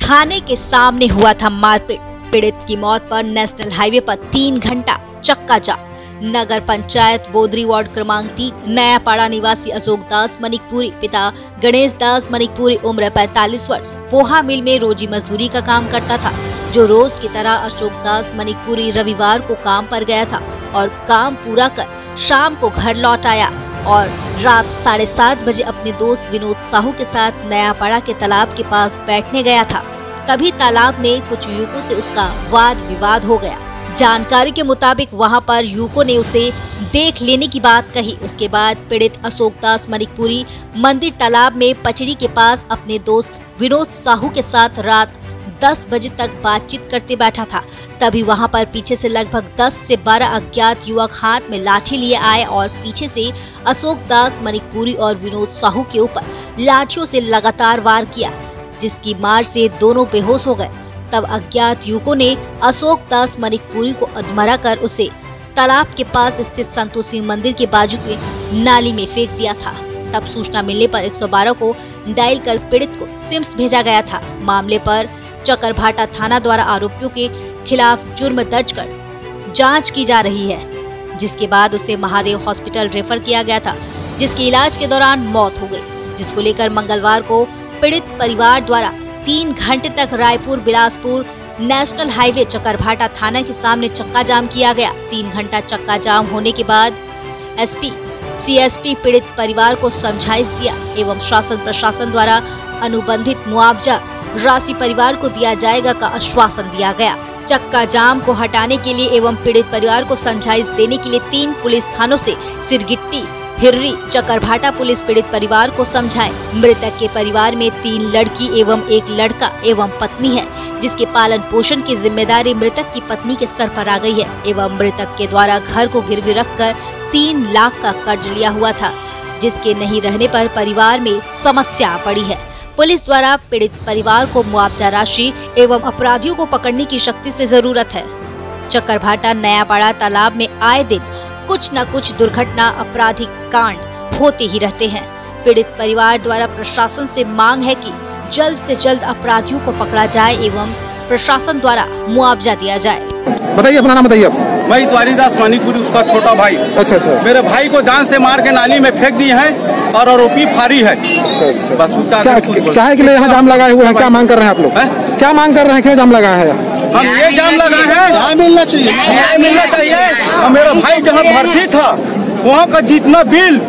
थाने के सामने हुआ था मारपीट। पीड़ित की मौत पर नेशनल हाईवे पर 3 घंटा चक्का जाम। नगर पंचायत बोदरी वार्ड क्रमांक 3 नयापाड़ा निवासी अशोक दास मनिकपुरी पिता गणेश दास मनिकपुरी उम्र 45 वर्ष पोहा मिल में रोजी मजदूरी का काम करता था। जो रोज की तरह अशोक दास मनिकपुरी रविवार को काम पर गया था और काम पूरा कर शाम को घर लौट आया और रात 7:30 बजे अपने दोस्त विनोद साहू के साथ नयापाड़ा के तालाब के पास बैठने गया था। तभी तालाब में कुछ युवकों से उसका वाद विवाद हो गया। जानकारी के मुताबिक वहां पर युवकों ने उसे देख लेने की बात कही। उसके बाद पीड़ित अशोक दास मनिकपुरी मंदिर तालाब में पचड़ी के पास अपने दोस्त विनोद साहू के साथ रात 10 बजे तक बातचीत करते बैठा था। तभी वहां पर पीछे से लगभग 10 से 12 अज्ञात युवक हाथ में लाठी लिए आए और पीछे से अशोक दास मनिकपुरी और विनोद साहू के ऊपर लाठियों से लगातार वार किया, जिसकी मार से दोनों बेहोश हो गए। तब अज्ञात युवकों ने अशोक दास मनिकपुरी को अधमरा कर उसे तालाब के पास स्थित संतोषी मंदिर के बाजू के नाली में फेंक दिया था। तब सूचना मिलने पर 112 को डायल कर पीड़ित को सिम्स भेजा गया था। मामले पर चकरभाटा थाना द्वारा आरोपियों के खिलाफ जुर्म दर्ज कर जांच की जा रही है, जिसके बाद उसे महादेव हॉस्पिटल रेफर किया गया था, जिसके इलाज के दौरान मौत हो गई, जिसको लेकर मंगलवार को पीड़ित परिवार द्वारा 3 घंटे तक रायपुर बिलासपुर नेशनल हाईवे चकरभाटा थाना के सामने चक्का जाम किया गया। 3 घंटा चक्का जाम होने के बाद एसपी सीएसपी पीड़ित परिवार को समझाइश दिया एवं शासन प्रशासन द्वारा अनुबंधित मुआवजा राशि परिवार को दिया जाएगा का आश्वासन दिया गया। चक्का जाम को हटाने के लिए एवं पीड़ित परिवार को समझाइश देने के लिए 3 पुलिस थानों से सिरगिट्टी, हिर्री, चकरभाटा पुलिस पीड़ित परिवार को समझाए। मृतक के परिवार में 3 लड़की एवं 1 लड़का एवं पत्नी है, जिसके पालन पोषण की जिम्मेदारी मृतक की पत्नी के सर पर आ गई है एवं मृतक के द्वारा घर को गिरवी रखकर 3 लाख का कर्ज लिया हुआ था, जिसके नहीं रहने पर परिवार में समस्या पड़ी है। पुलिस द्वारा पीड़ित परिवार को मुआवजा राशि एवं अपराधियों को पकड़ने की सख्ती से जरूरत है। चकरभाटा नयापाड़ा तालाब में आए दिन कुछ न कुछ दुर्घटना आपराधिक कांड होते ही रहते हैं। पीड़ित परिवार द्वारा प्रशासन से मांग है कि जल्द से जल्द अपराधियों को पकड़ा जाए एवं प्रशासन द्वारा मुआवजा दिया जाए। बताइए अपना नाम बताइए। मैं इतवारी दास मनिकपुरी उसका छोटा भाई। अच्छा। मेरे भाई को जान से मार के नाली में फेंक दिए हैं और आरोपी फारी है। अच्छा। बस क्या के लिए यहाँ जाम लगाए हुए हैं? क्या मांग कर रहे हैं आप लोग? क्या मांग कर रहे हैं? क्यों जाम लगाए हैं? हम ये जाम लगाए हैं, न्याय मिलना चाहिए, न्याय मिलना चाहिए। मेरा भाई जहाँ भर्ती था वहाँ का जितना बिल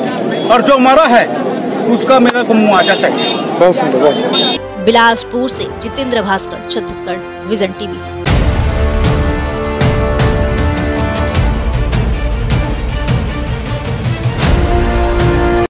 और जो मरा है उसका मेरे को मुआवजा चाहिए। बहुत सुंदर। बिलासपुर से जितेंद्र भास्कर, छत्तीसगढ़ विजन टीवी।